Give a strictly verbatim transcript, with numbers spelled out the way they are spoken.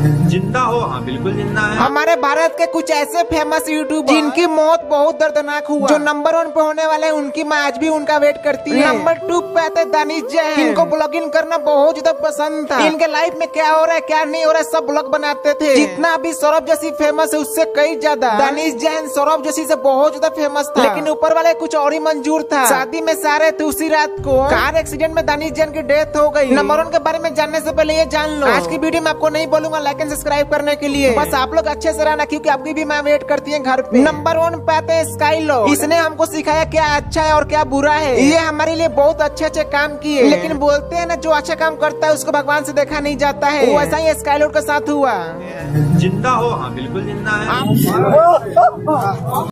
जिंदा हो? हाँ बिल्कुल जिंदा है। हमारे भारत के कुछ ऐसे फेमस यूट्यूबर जिनकी मौत बहुत दर्दनाक हुआ, जो नंबर वन पे होने वाले हैं, उनकी माँ आज भी उनका वेट करती है। नंबर टू पे आते दानिश जैन। इनको ब्लॉगिंग करना बहुत ज्यादा पसंद था। इनके लाइफ में क्या हो रहा है क्या नहीं हो रहा है सब ब्लॉग बनाते थे। जितना अभी सौरभ जैसी फेमस है उससे कई ज्यादा दानिश जैन सौरभ जैसी से बहुत ज्यादा फेमस था। लेकिन ऊपर वाले कुछ और ही मंजूर था। शादी में सारे थे, उसी रात को कार एक्सीडेंट में दानिश जैन की डेथ हो गई। नंबर वन के बारे में जानने से पहले ये जान लो, आज की वीडियो में आपको नहीं बोलूंगा लाइक एंड सब्सक्राइब करने के लिए, बस आप लोग अच्छे से रहना क्योंकि आपकी भी माँ वेट करती है घर पे। नंबर वन पे आते हैं स्काईलो। इसने हमको सिखाया क्या अच्छा है और क्या बुरा है। ये हमारे लिए बहुत अच्छे अच्छे काम किए, लेकिन बोलते हैं ना जो अच्छा काम करता है उसको भगवान से देखा नहीं जाता है। वैसा ही स्काईलो के साथ हुआ। जिंदा हो? हाँ बिल्कुल जिंदा है।